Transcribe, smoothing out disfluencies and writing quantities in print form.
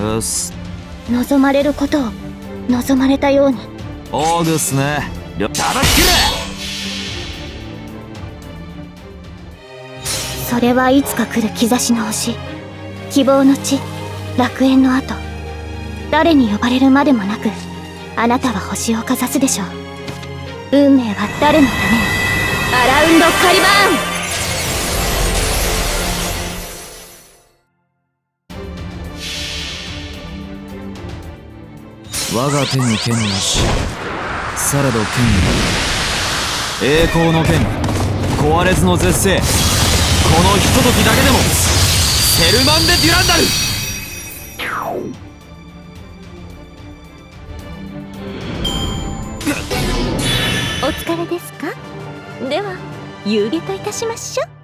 うっす。 望まれることを望まれたように。 オーグっすね。ただっきそれはいつか来る兆しの星、希望の地、楽園の後、誰に呼ばれるまでもなく、あなたは星をかざすでしょう。運命は誰のために。アラウンドカリバれ我が手に剣なし、されど剣に栄光の剣、壊れずの絶世。このひとときだけでもセルマン・デ・デュランダル。 お疲れですか。では遊戯といたしましょう。